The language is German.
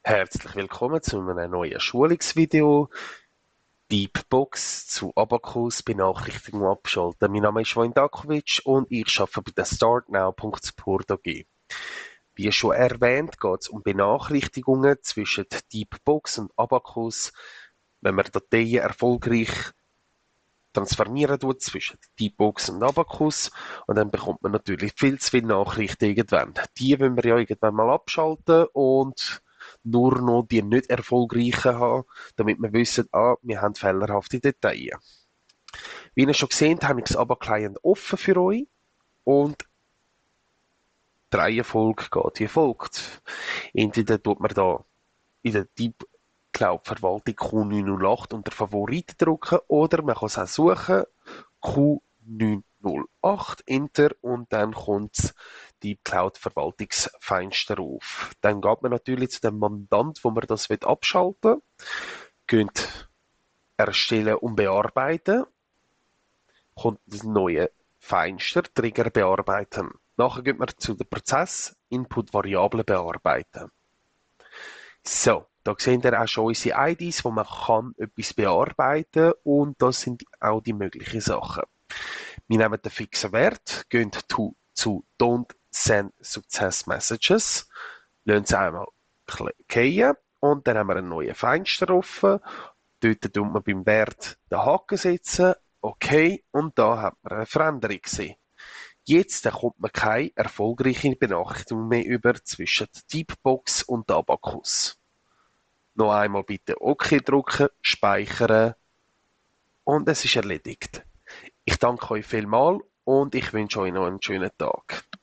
Herzlich willkommen zu einem neuen Schulungsvideo. Deepbox zu Abacus Benachrichtigung abschalten. Mein Name ist Wojn Dakovic und ich arbeite bei der startnow.support AG. Wie schon erwähnt, geht es um Benachrichtigungen zwischen Deepbox und Abacus, wenn man Dateien erfolgreich transformieren tut zwischen Deepbox und Abacus, und dann bekommt man natürlich viel zu viele Nachrichten irgendwann. Die wollen wir ja irgendwann mal abschalten und nur noch die nicht erfolgreichen haben, damit wir wissen, wir haben fehlerhafte Dateien. Wie ihr schon gesehen habt, habe ich das ABA-Client offen für euch und die Reihenfolge geht wie folgt. Entweder tut man da in der Deep Cloud Verwaltung Q908 unter Favorit drücken oder man kann es auch suchen, Q908 Enter, und dann kommt die Cloud-Verwaltungsfenster auf. Dann geht man natürlich zu dem Mandant, wo man das abschalten will, geht erstellen und bearbeiten, kommt das neue Fenster, Trigger bearbeiten. Nachher geht man zu dem Prozess, Input-Variablen bearbeiten. So, da sehen ihr auch schon unsere IDs, wo man kann etwas bearbeiten, und das sind auch die möglichen Sachen. Wir nehmen den fixen Wert, gehen zu Don't Send Success Messages, lassen es einmal fallen und dann haben wir einen neuen Fenster offen. Dort tut man beim Wert den Haken setzen, okay, und da hat man eine Veränderung gesehen. Jetzt kommt man keine erfolgreiche Benachrichtigung mehr über zwischen der Deepbox und der Abacus. Noch einmal bitte OK drücken, speichern, und es ist erledigt. Ich danke euch vielmals und ich wünsche euch noch einen schönen Tag.